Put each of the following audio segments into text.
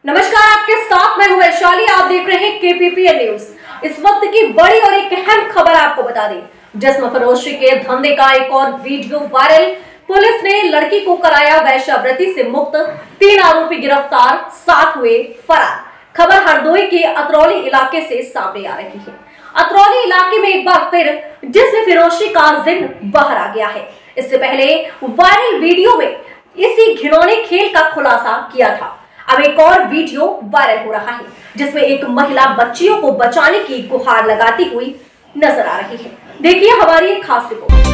नमस्कार, आपके साथ मैं हूं वैशाली। आप देख रहे हैं केपीपीएन न्यूज। इस वक्त की बड़ी और एक अहम खबर आपको बता दें। जिस्म फरोशी के धंधे का एक और वीडियो वायरल। पुलिस ने लड़की को कराया वैश्यावृत्ति से मुक्त, 3 आरोपी गिरफ्तार, 7 हुए फरार। खबर हरदोई के अतरौली इलाके से सामने आ रही है। अतरौली इलाके में एक बार फिर जिस्म फरोशी का जिन्न बाहर आ गया है। इससे पहले वायरल वीडियो में इसी घिनौने खेल का खुलासा किया था। अब एक और वीडियो वायरल हो रहा है जिसमें एक महिला बच्चियों को बचाने की गुहार लगाती हुई नजर आ रही है। देखिए हमारी एक खास रिपोर्ट।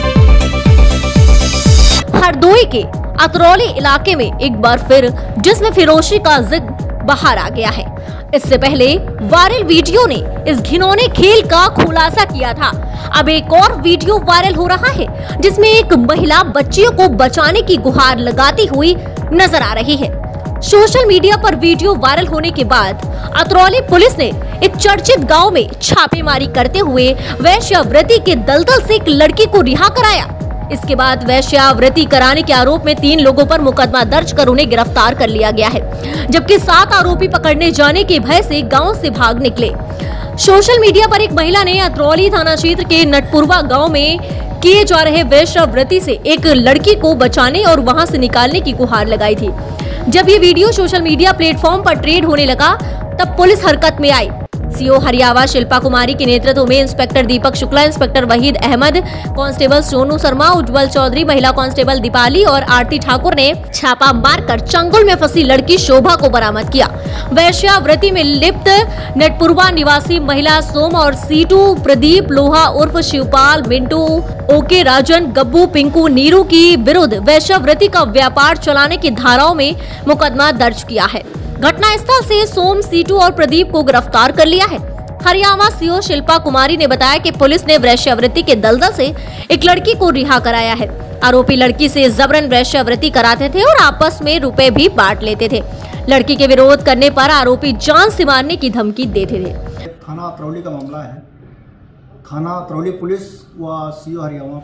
हरदोई के अतरौली इलाके में एक बार फिर जिस्म फरोशी का जिक्र बाहर आ गया है। इससे पहले वायरल वीडियो ने इस घिनौने खेल का खुलासा किया था। अब एक और वीडियो वायरल हो रहा है जिसमें एक महिला बच्चियों को बचाने की गुहार लगाती हुई नजर आ रही है। सोशल मीडिया पर वीडियो वायरल होने के बाद अतरौली पुलिस ने एक चर्चित गांव में छापेमारी करते हुए वैश्यावृत्ति के दलदल से एक लड़की को रिहा कराया। इसके बाद वैश्यावृत्ति कराने के आरोप में 3 लोगों पर मुकदमा दर्ज कर उन्हें गिरफ्तार कर लिया गया है, जबकि 7 आरोपी पकड़ने जाने के भय से गाँव से भाग निकले। सोशल मीडिया पर एक महिला ने अतरौली थाना क्षेत्र के नटपुरवा गाँव में किए जा रहे वैश्यावृत्ति से एक लड़की को बचाने और वहां से निकालने की गुहार लगाई थी। जब ये वीडियो सोशल मीडिया प्लेटफॉर्म पर ट्रेंड होने लगा तब पुलिस हरकत में आई। सीओ हरियावा शिल्पा कुमारी के नेतृत्व में inspector Deepak Shukla, inspector Waheed Ahmad, constable Sonu Sharma, Ujjwal Chaudhary, महिला कांस्टेबल दीपाली और आरती ठाकुर ने छापा मारकर चंगुल में फंसी लड़की शोभा को बरामद किया। वैश्यावृत्ति में लिप्त नटपुरवा निवासी महिला सोम और सीटू प्रदीप लोहा उर्फ शिवपाल, मिंटू, ओके, राजन, गब्बू, पिंकू, नीरू की विरुद्ध वैश्यावृत्ति का व्यापार चलाने की धाराओं में मुकदमा दर्ज किया है। घटना स्थल से सोम, सीटू और प्रदीप को गिरफ्तार कर लिया है। हरियाणा सीओ शिल्पा कुमारी ने बताया कि पुलिस ने वैश्यावृत्ति के दलदल से एक लड़की को रिहा कराया है। आरोपी लड़की से जबरन वैश्यावृत्ति कराते थे और आपस में रुपए भी बांट लेते थे। लड़की के विरोध करने पर आरोपी जान से मारने की धमकी देते थे। थाना अतरौली का मामला है। थाना अतरौली पुलिस व सीओ हरियाणा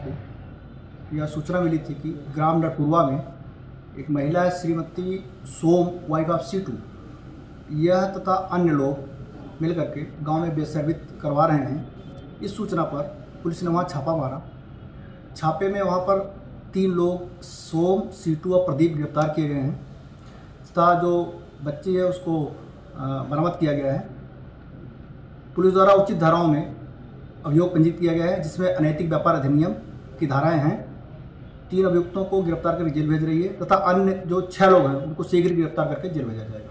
को यह सूचना मिली थी कि ग्राम नटपुरवा में एक महिला है श्रीमती सोम, वाइफ ऑफ सीटू, यह तथा अन्य लोग मिलकर के गांव में वैश्यावृत्ति करवा रहे हैं। इस सूचना पर पुलिस ने वहां छापा मारा। छापे में वहां पर 3 लोग सोम, सीटू और प्रदीप गिरफ्तार किए गए हैं तथा जो बच्ची है उसको बरामद किया गया है। पुलिस द्वारा उचित धाराओं में अभियोग पंजीकृत किया गया है जिसमें अनैतिक व्यापार अधिनियम की धाराएं हैं। 3 अभियुक्तों को गिरफ्तार करके जेल भेज रही है तथा अन्य जो 6 लोग हैं उनको शीघ्र गिरफ्तार करके जेल भेजा जाएगा।